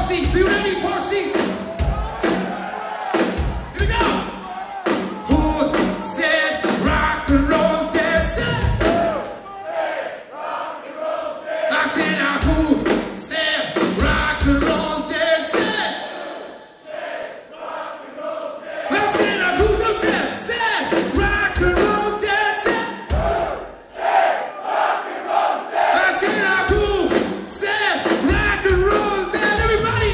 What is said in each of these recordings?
seats. Are you ready for seats? Here we go. Who said rock and roll's dead? I said, who said rock and roll's dead? I said, who said rock and roll's dead? I said, who said rock and roll's dead? Everybody!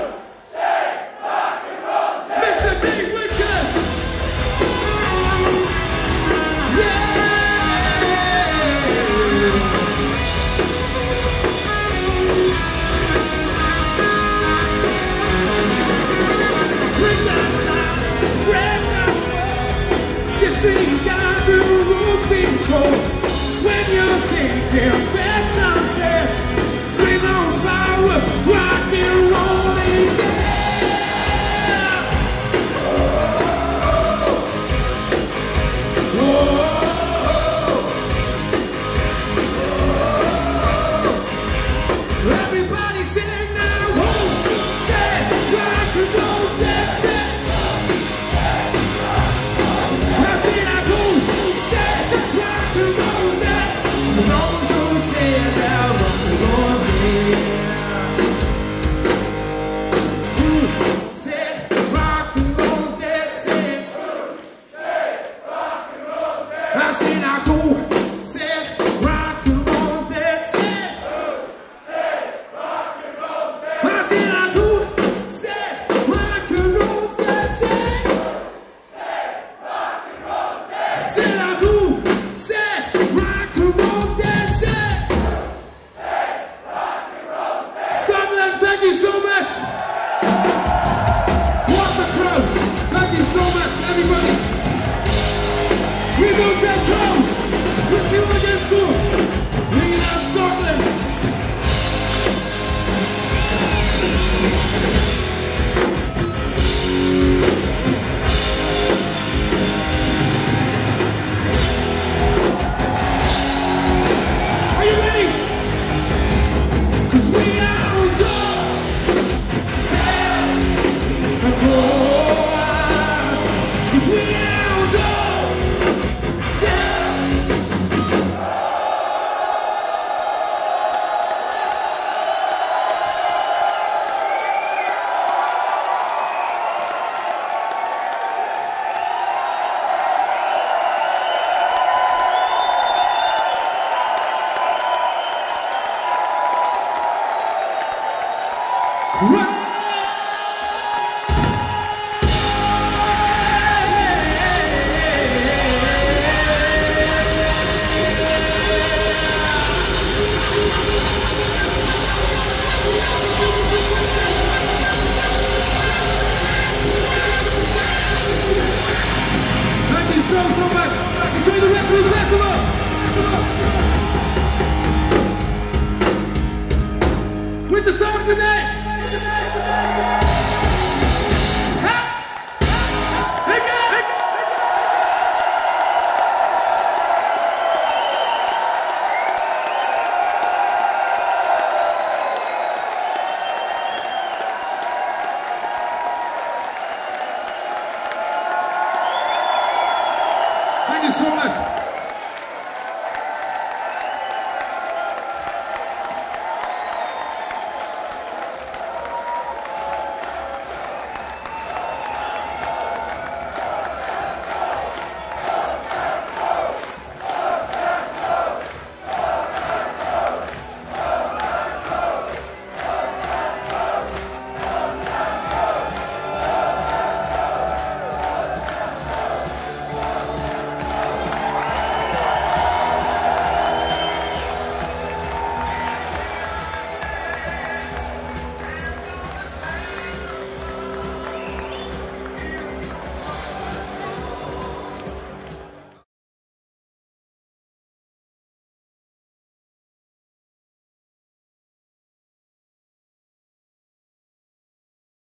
Mr. Dave Winters! Yeah! Bring that silence, break that wall. You see, you got the rules being told. When you think there's best unsaid, scream on flower, rock and rolling, yeah! Whoa. Everybody sing now. Who said rock and roll's dead? I said, who said rock and roll's dead? To those who said that rock and roll's dead. Who said rock and roll's dead? Said, I said, who said rock and roll's dead? Said, I said, who said rock and roll's dead? Said, said, who said rock and roll's dead? Said, Scotland, thank you so much. What a crowd. Thank you so much, everybody. Here goes that close. Let's see what we can score. Bringing out Scotland. Are you ready? 'Cause we are the town across. 'Cause we are the town. Right.